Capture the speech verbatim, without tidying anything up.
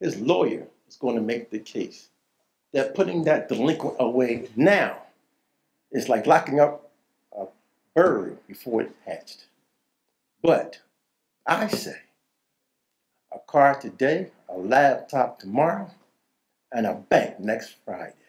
his lawyer is going to make the case that putting that delinquent away now is like locking up a bird before it hatched. But I say a car today, a laptop tomorrow, and a bank next Friday.